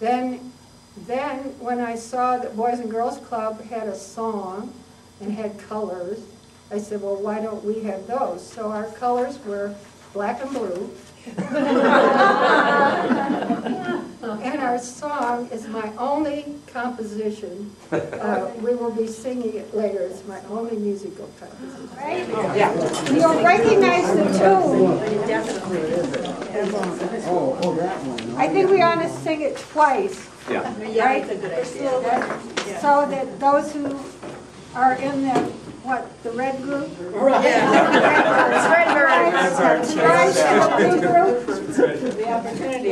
Then when I saw that Boys and Girls Club had a song and had colors, I said, well, why don't we have those? So our colors were black and blue. And our song is my only composition. We will be singing it later. It's my only musical composition. Right? Yeah. You'll recognize the tune. Oh, that one. I think we ought to sing it twice. Yeah. Right? That's a good idea. So that those who are in the, the red group? Right. It's red The opportunity.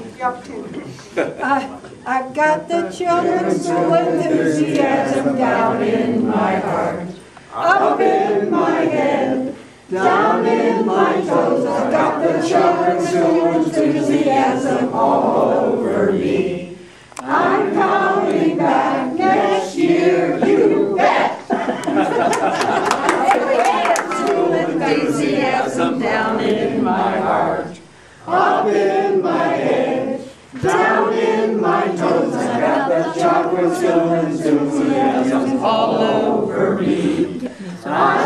I've got the children's enthusiasm down in my heart, up in my head, down in my toes. I've got the children's enthusiasm all over me. I'm coming back next year, you bet. Enthusiasm down in my heart, up in my head, down in my toes. I got the chocolate enthusiasm all over me.